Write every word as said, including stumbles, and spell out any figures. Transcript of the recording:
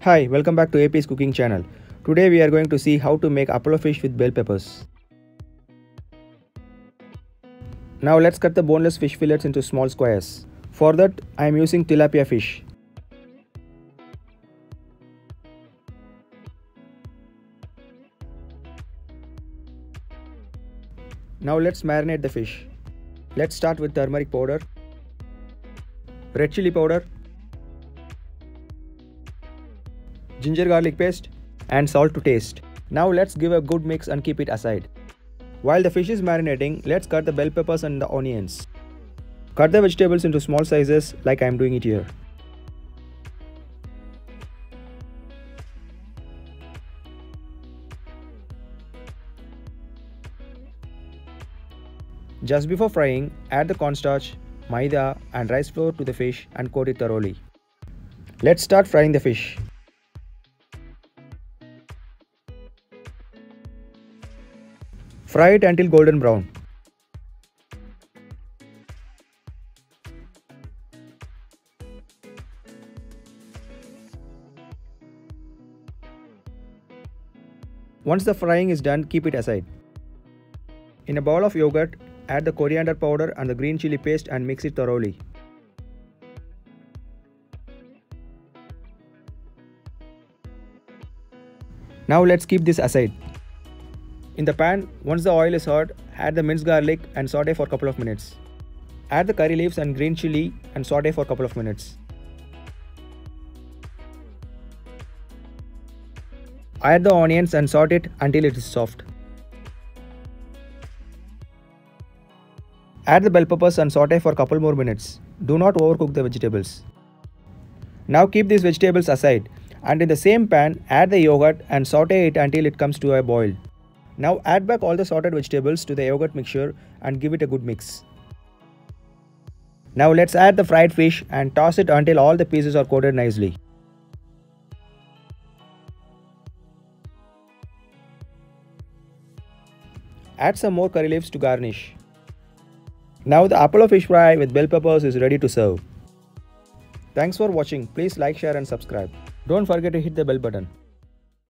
Hi, welcome back to A P's cooking channel. Today we are going to see how to make Apollo fish with bell peppers. Now let's cut the boneless fish fillets into small squares. For that, I am using tilapia fish. Now let's marinate the fish. Let's start with turmeric powder, red chili powder, ginger garlic paste and salt to taste. Now let's give a good mix and keep it aside. While the fish is marinating, let's cut the bell peppers and the onions. Cut the vegetables into small sizes like I am doing it here. Just before frying, add the cornstarch, maida and rice flour to the fish and coat it thoroughly. Let's start frying the fish. Fry it until golden brown. Once the frying is done, keep it aside. In a bowl of yogurt, add the coriander powder and the green chili paste and mix it thoroughly. Now let's keep this aside. In the pan, once the oil is hot, add the minced garlic and saute for a couple of minutes. Add the curry leaves and green chili and saute for a couple of minutes. Add the onions and saute it until it is soft. Add the bell peppers and saute for a couple more minutes. Do not overcook the vegetables. Now keep these vegetables aside and in the same pan add the yogurt and saute it until it comes to a boil. Now add back all the sauteed vegetables to the yogurt mixture and give it a good mix. Now let's add the fried fish and toss it until all the pieces are coated nicely. Add some more curry leaves to garnish. Now the Apollo fish fry with bell peppers is ready to serve. Thanks for watching. Please like, share and subscribe. Don't forget to hit the bell button.